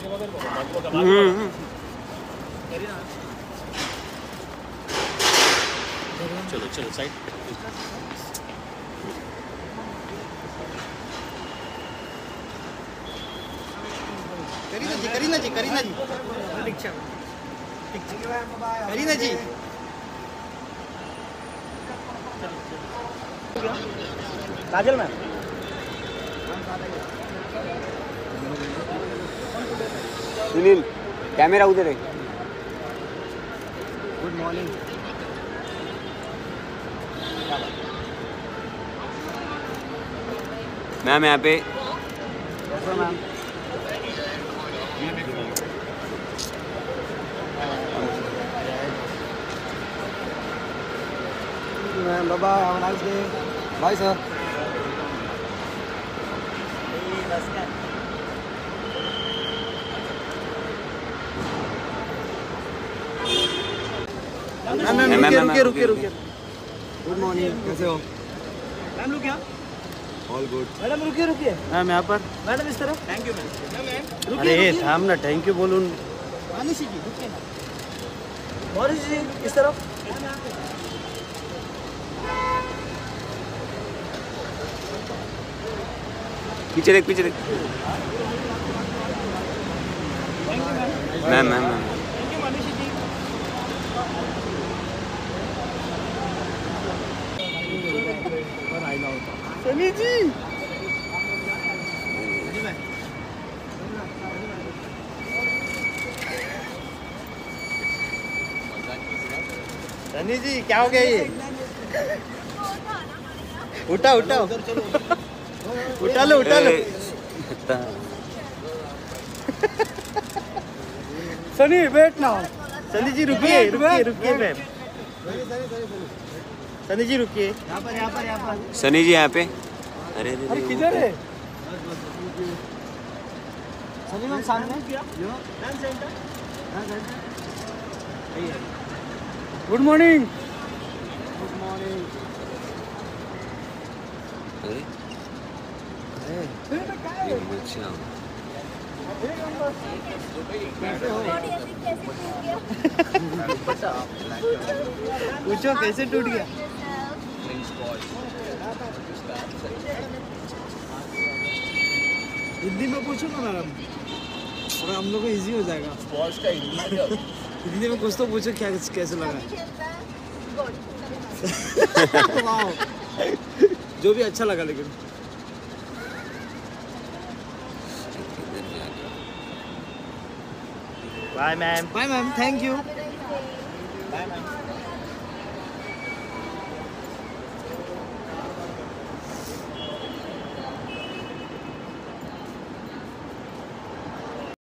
चलो चलो साइड। करीना जी करीना जी काजल मैम। सुनील कैमरा उधर है। गुड मॉर्निंग मैम यहाँ पे। Ma'am ma'am bye have a nice day bye sir. Ma'am रुकिए। गुड मॉर्निंग कैसे हो मैम? रुकिए ऑल गुड। मैडम रुकिए मैम यहाँ पर। मैडम इस तरफ। Thank you ma'am. अरे थाम ना, थैंक यू बोलूँ। मानुषी जी रुकिए ना। मॉरिस जी इस तरफ। पीछे देख पीछे देख। Ma'am ma'am ma'am thank you Manushi ji. Sunny ji Sunny ji क्या हो गया ये? उठा उठा उठा लो सनी वेट ना। सनी जी रुकिए मैम। सनी जी रुकिए। यहाँ पर सनी जी यहाँ पे। अरे अरे किधर है सनी मैम? सामने गुड मॉर्निंग। अरे अच्छा पूछो कैसे टूट गया? हिंदी में पूछो ना मैडम, और हम लोग को इजी हो जाएगा। हिंदी में कुछ तो पूछो क्या कैसे लगा। वाओ जो भी अच्छा लगा लेकिन। Bye ma'am. Thank you. Bye ma'am.